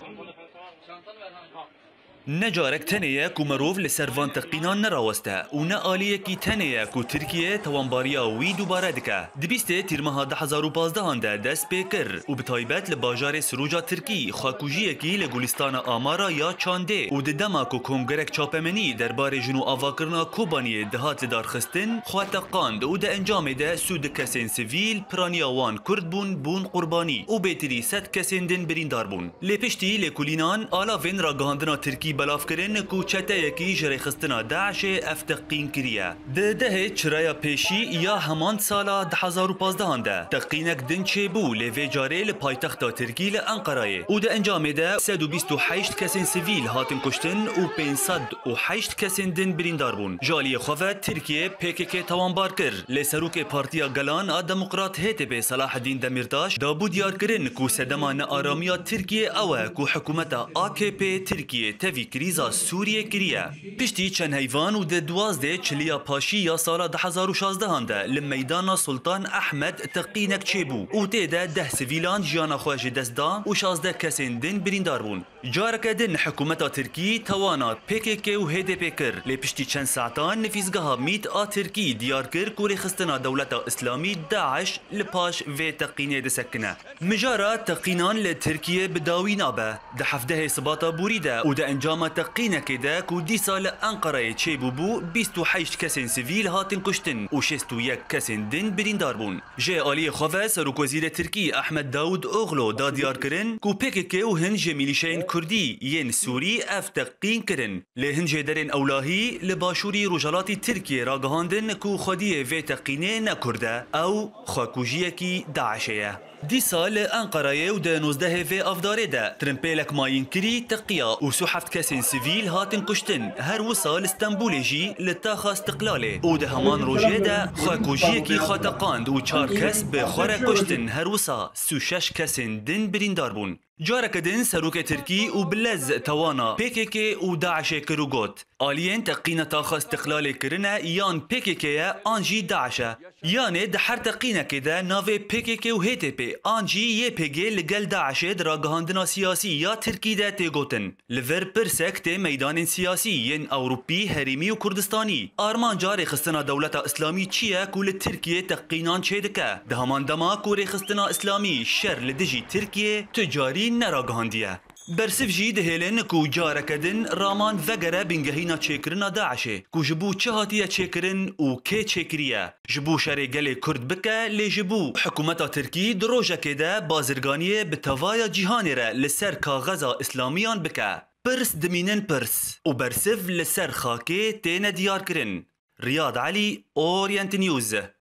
نجارك تنيا كو مروف لسروان تقينا نراوسته ونا آلية كي تنيا كو تركيا توانباريا وي دوباره دكا دبيسته تيرمها 2015 ده دست بكر وبتايبات لباجار سروجا تركي خاكوجيه كي لگولستان آمارا یا چانده و ددما كو كونگرك چاپمني دربار جنو آواكرنا كوباني دهات لدارخستن خواتا قاند و ده انجام ده سود كسين سيفيل پرانياوان كرد بون قرباني و بيتري ست كسين دن بريندار بون لپشتي لكولينان آلا وين را گهاندنا تركي بلاف کرن کو چته یکی جری خستنا داعش افتقین کریه ده چرایا پیشی یا همان سالا 2015 ده تقینک دن چه بو لوی جاری لپایتخت ترکی لانقره و ده انجام ده 128 کسین سیویل هاتن کشتن و 508 کسین دن بریندار بون جالی خواه ترکیه PKK توانبار کر لسروک پارتیا گلان دموکرات HDP صلاح الدین دمیرداش دابو دیار کرن کو سدمان آرامیا ترکیه اوه کو حکومت AKP ترکیه تفی کریزا سوریه کریه پشتی چند حیوان و ده 12 چلیا پاشی یا سال 2016 ده لمیدان سلطان احمد تقینک چه بو و تیده 10 سویلان جیانا خواهش دست دان و 16 کسین دن بریندار بون جارک دن حکومت ترکی توانات PKK و HDP کر لپشتی چند ساعتان نفیزگاه میت ترکی دیار کر کوری خستنا دولت اسلامی داعش لپاش و تقینه ده سکنه مجارا تقینان لترکیه بداوی نابه ده 17 سباتا بوریده و ده انجام تقینه كده كو دي سال أنقرة تشيبو بو 28 كسين سيفيل هاتن كشتن و 61 كسين دن بريندار بون جاء آلي خواه سروك وزير تركي أحمد داود أغلو دا ديار كرن كو PKK و هنج ميليشين كردي ين سوري افتقين كرن لهنج درين أولاهي لباشوري رجالات تركي راقهاندن كو خديه في تقينه نكرده أو خاكوجيه كي داعشيه دي سال أنقرة و ده 19 في أفداره ده ترمبيلك ماين كري تقيا و سحفت كسين سيفيل هاتن كشتن هر وصال اسطنبول جي لتاخا استقلاله و ده همان روجه ده خاكوجيه كي خاتقاند و 4 كس بخوره كشتن هر وصا 36 كسين دن بريندار بون جارك دن سروك تركي و بلز توانا PKK و داعش كروغوت آليين تقينا تاخا استقلال كرنا يان PKK آنجي داعشة يعني دحر تقينا كده ناوي PKK و HDP آنجي YPG لقل داعش دراغهاندنا سياسي يا تركي ده تيغوتن لفر برسك تي ميدان سياسي ين أوروبي هريمي و كردستاني آرمان جاري خستنا دولة اسلامي چيه كول تركيا تقينان چه دكا دهمان دما كوري خستنا اسلامي شر لدجي تركيا تجاري نراغهانديه برسف جي دهيلن كو جاركدن رامان وگره بنگهينا چيكرنا داعشه كو جبو چهاتيا چيكرن و كي چيكريا جبو شري گلي كرد بكا لي جبو حكومتا تركي دروجه كده بازرگانيه بتوايا جيهاني را لسر كاغزا اسلاميان بكا برس دمينن برس و برسف لسر خاكي تين ديار كرن رياض علي اورينت نيوز